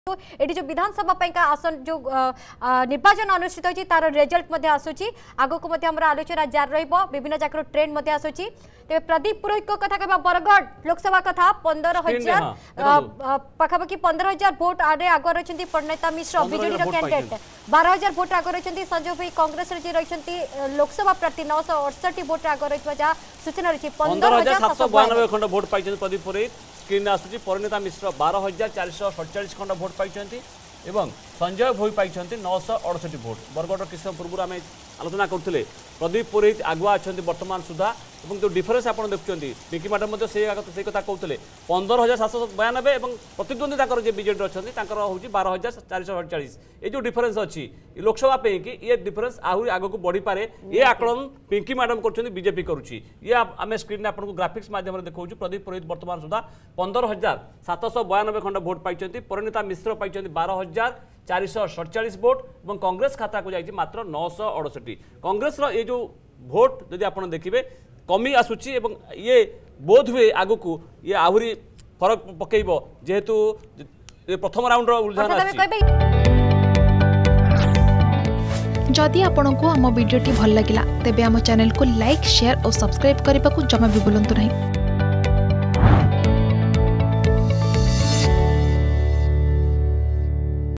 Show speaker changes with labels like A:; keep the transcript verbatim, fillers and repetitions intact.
A: Eighty जो विधानसभा आसन जो निर्वाचन अनुष्ठित होती तार रिजल्ट आसूची आगक आलोचना जारी विभिन्न जगह ट्रेंड आसूची तेज प्रदीप पुरोहित को कथा कह बरगढ़ लोकसभा कथा पंदर हजार पाखापाखि पंदर हजार भोट आगे आगे रही प्रणेता मिश्र बीजेडी कैंडिडेट बारह हजार भोट आगे रही संजय भाई कांग्रेस रही लोकसभा प्रार्थी नौ सौ अड़सठ भोट आगे रही सूचना रही पंदर हजार सात सौ
B: बयानबे खंड भोट पाई प्रदीप पुरोहित स्क्रीन आसूची परिणीता मिश्र बारह हजार चार सौ सड़चाश खंड भोट पाई संजय भोई पाई नौ सौ अड़सठ भोट बरगढ़ किस पूर्व आम आलोचना करते प्रदीप पुरोहित आगुआ अच्छा बर्तमान सुधा और जो डिफरेन्स आप देखुं पिंकी मैडम से कथा कहते पंदर हजार सात सौ बयानबे और प्रतिद्वंदी जी बीजेडी अच्छा हूँ बारह हजार चार सौ अड़चाश ये जो डिफरेन्स अच्छी लोकसभा कि ये डिफरेन्स आहरी आगक बढ़ी पारे ये आकलन पिंकी मैडम कर बीजेपी करुच्ची ये आम स्क्रीन आपको ग्राफिक्स मध्यम देखा प्रदीप पुरोहित बर्तमान सुधा पंदर हजार सात सौ बयानबे खंड भोट पाई परिणीता मिश्र पाई बारह हजार चार सौ सड़चाश भोट और कांग्रेस खाता को जाइए मात्र नौ सौ अड़सठ कांग्रेस ये जो भोट जदि आप देखिए कमी आसूची ये बोध हुए आग को ये आहरी फरक पकेब जेहेतु प्रथम राउंड रुझान
C: जदि आपंक आम भिडी भल लगा तेब आम चैनल को लाइक शेयर और सब्सक्राइब करने को जमा भी भूलु नहीं।